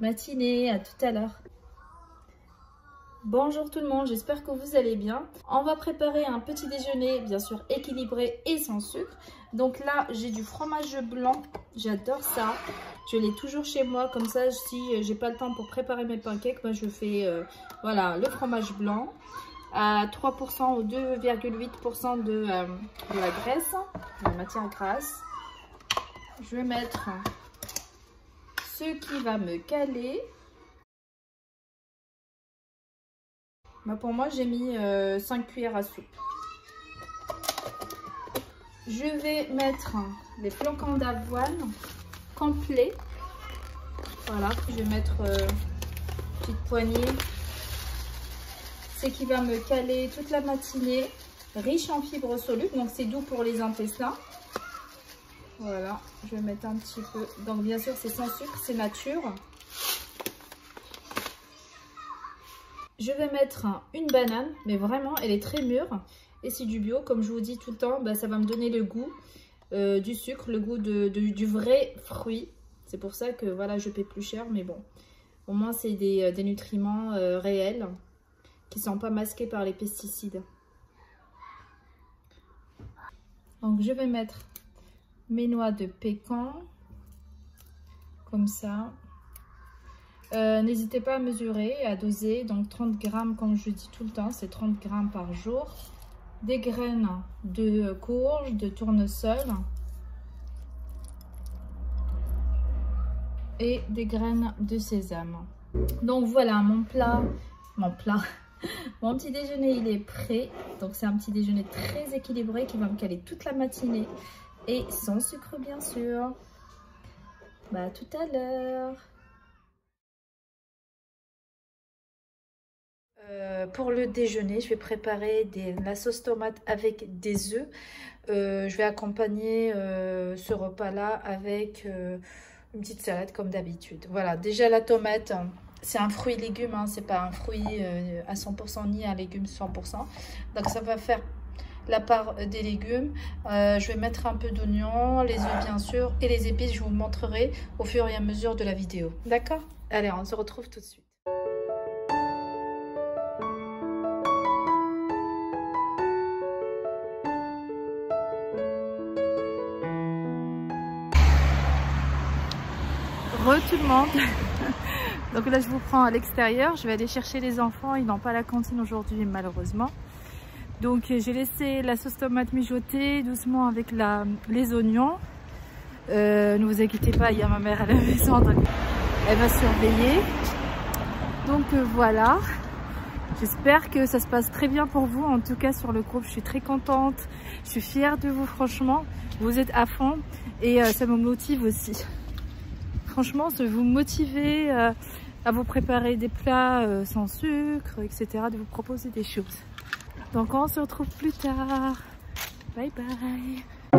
matinée, à tout à l'heure. Bonjour tout le monde, j'espère que vous allez bien. On va préparer un petit déjeuner, bien sûr équilibré et sans sucre. Donc là, j'ai du fromage blanc, j'adore ça. Je l'ai toujours chez moi, comme ça, si j'ai pas le temps pour préparer mes pancakes, moi je fais voilà, le fromage blanc à 3% ou 2,8% de la graisse, de la matière grasse. Je vais mettre ce qui va me caler. Bah pour moi, j'ai mis 5 cuillères à soupe. Je vais mettre des flocons d'avoine complets. Voilà, je vais mettre une petite poignée. C'est qui va me caler toute la matinée. Riche en fibres solubles, donc c'est doux pour les intestins. Voilà, je vais mettre un petit peu. Donc bien sûr, c'est sans sucre, c'est nature. Je vais mettre une banane, mais vraiment, elle est très mûre. Et c'est du bio, comme je vous dis tout le temps, bah, ça va me donner le goût du sucre, le goût du vrai fruit. C'est pour ça que voilà, je paie plus cher, mais bon. Au moins, c'est des nutriments réels qui ne sont pas masqués par les pesticides. Donc, je vais mettre mes noix de pécan, comme ça. N'hésitez pas à mesurer, à doser, donc 30 grammes comme je dis tout le temps, c'est 30 grammes par jour. Des graines de courge, de tournesol et des graines de sésame. Donc voilà mon petit déjeuner il est prêt. Donc c'est un petit déjeuner très équilibré qui va me caler toute la matinée et sans sucre bien sûr. Bah à tout à l'heure. Pour le déjeuner, je vais préparer la sauce tomate avec des œufs. Je vais accompagner ce repas-là avec une petite salade comme d'habitude. Voilà, déjà la tomate, c'est un fruit légume, hein, c'est pas un fruit à 100% ni un légume 100%. Donc ça va faire la part des légumes. Je vais mettre un peu d'oignon, les œufs bien sûr, et les épices, je vous montrerai au fur et à mesure de la vidéo. D'accord? Allez, on se retrouve tout de suite. Tout le monde. Donc là je vous prends à l'extérieur, je vais aller chercher les enfants, ils n'ont pas la cantine aujourd'hui malheureusement. Donc j'ai laissé la sauce tomate mijoter doucement avec les oignons. Ne vous inquiétez pas, il y a ma mère à la maison, donc elle va surveiller. Donc voilà, j'espère que ça se passe très bien pour vous. En tout cas sur le groupe, je suis très contente, je suis fière de vous franchement, vous êtes à fond et ça me motive aussi. Franchement, de vous motiver à vous préparer des plats sans sucre, etc. De vous proposer des choses. Donc on se retrouve plus tard. Bye bye.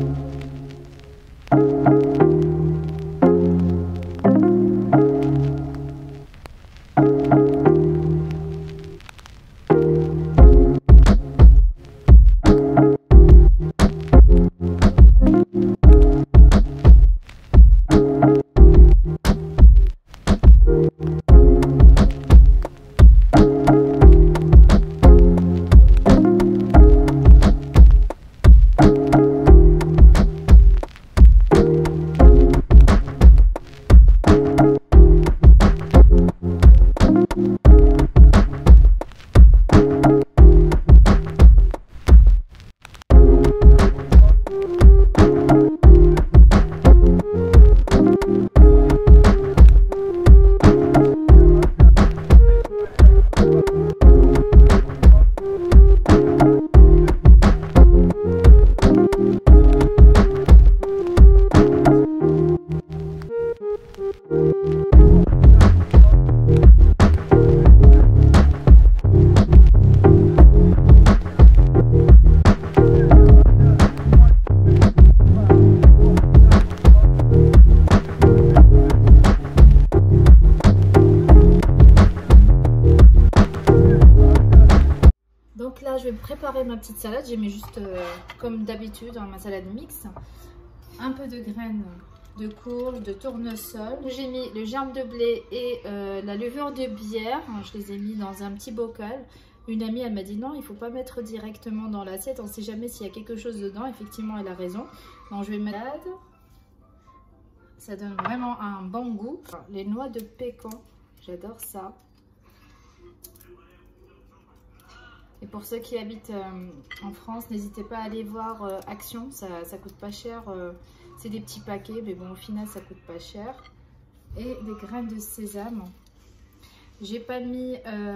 vais préparer ma petite salade. J'ai mis juste, comme d'habitude, dans ma salade mix, un peu de graines de courge, de tournesol. J'ai mis le germe de blé et la levure de bière. Je les ai mis dans un petit bocal. Une amie, elle m'a dit non, il ne faut pas mettre directement dans l'assiette. On ne sait jamais s'il y a quelque chose dedans. Effectivement, elle a raison. Donc, je vais mettre... Ça donne vraiment un bon goût. Les noix de pécan, j'adore ça. Et pour ceux qui habitent en France, n'hésitez pas à aller voir Action, ça coûte pas cher. C'est des petits paquets, mais bon, au final, ça coûte pas cher. Et des graines de sésame. J'ai pas mis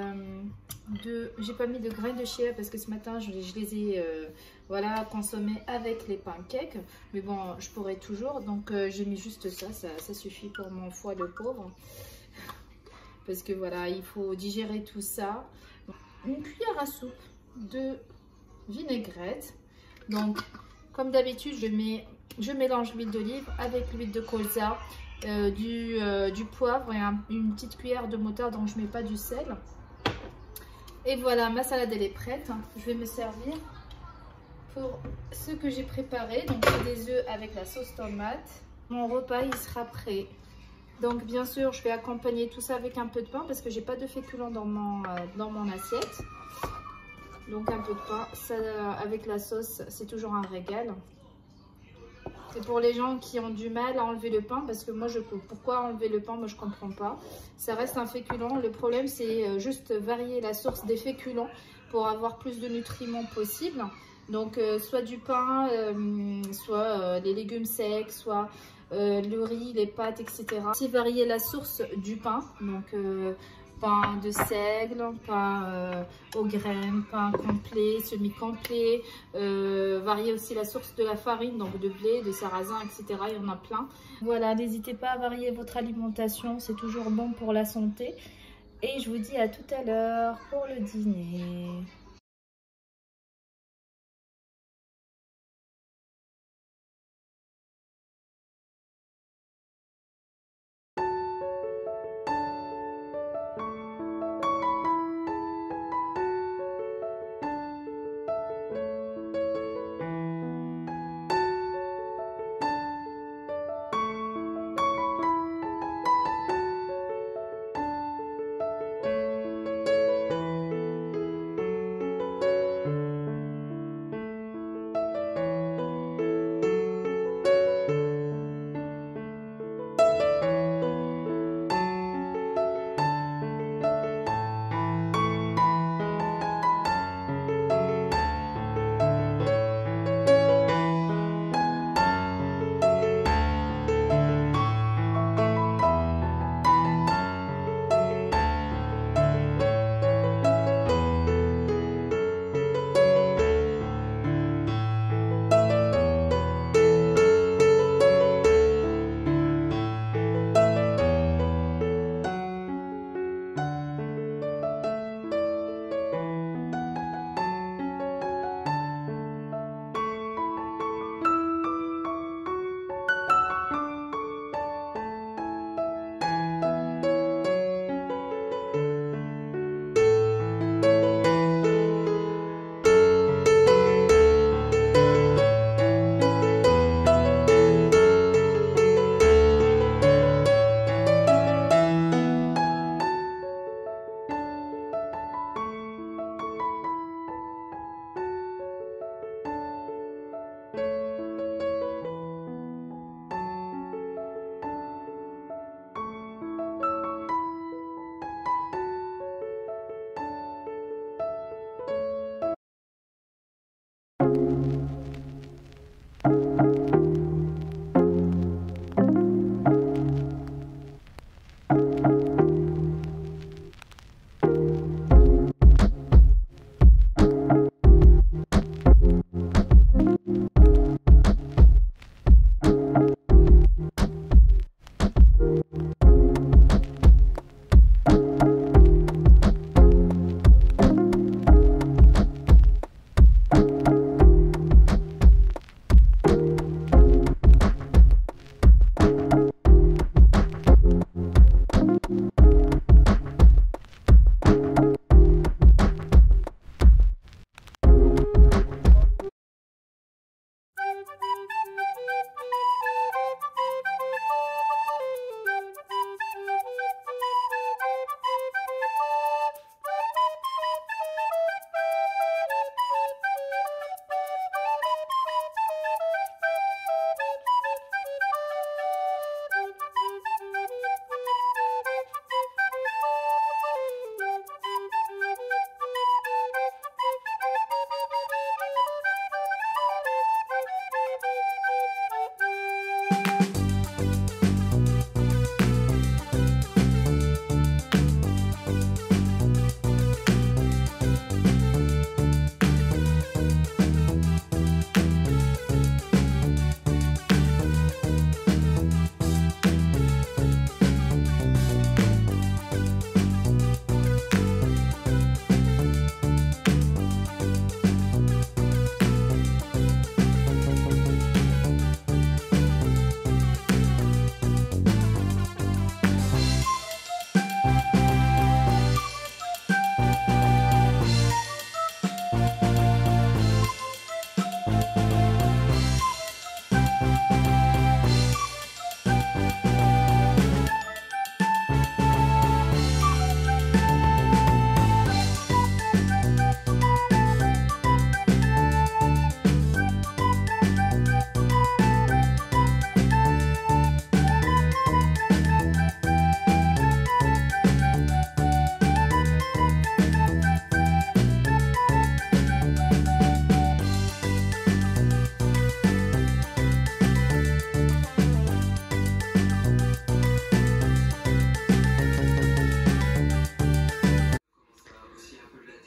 de graines de chia parce que ce matin, je les ai voilà, consommées avec les pancakes. Mais bon, je pourrais toujours. Donc, j'ai mis juste ça suffit pour mon foie le pauvre. Parce que voilà, il faut digérer tout ça. Une cuillère à soupe de vinaigrette. Donc, comme d'habitude, je mélange l'huile d'olive avec l'huile de colza, du poivre et une petite cuillère de moutarde, donc je ne mets pas du sel. Et voilà, ma salade elle est prête. Je vais me servir pour ce que j'ai préparé. Donc, c'est des œufs avec la sauce tomate. Mon repas, il sera prêt. Donc bien sûr, je vais accompagner tout ça avec un peu de pain parce que j'ai pas de féculents dans mon assiette. Donc un peu de pain, ça, avec la sauce, c'est toujours un régal. Et pour les gens qui ont du mal à enlever le pain, parce que moi, pourquoi enlever le pain, moi je comprends pas. Ça reste un féculent. Le problème, c'est juste varier la source des féculents pour avoir plus de nutriments possible. Donc soit du pain, soit des légumes secs, soit le riz, les pâtes, etc. C'est varier la source du pain, donc pain de seigle, pain aux graines, pain complet, semi-complet, varier aussi la source de la farine, donc de blé, de sarrasin, etc. Il y en a plein. Voilà, n'hésitez pas à varier votre alimentation, c'est toujours bon pour la santé. Et je vous dis à tout à l'heure pour le dîner.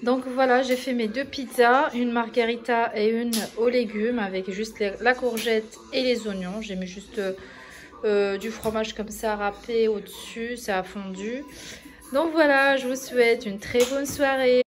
Donc voilà, j'ai fait mes 2 pizzas, une margarita et une aux légumes avec juste la courgette et les oignons. J'ai mis juste du fromage comme ça râpé au-dessus, ça a fondu. Donc voilà, je vous souhaite une très bonne soirée.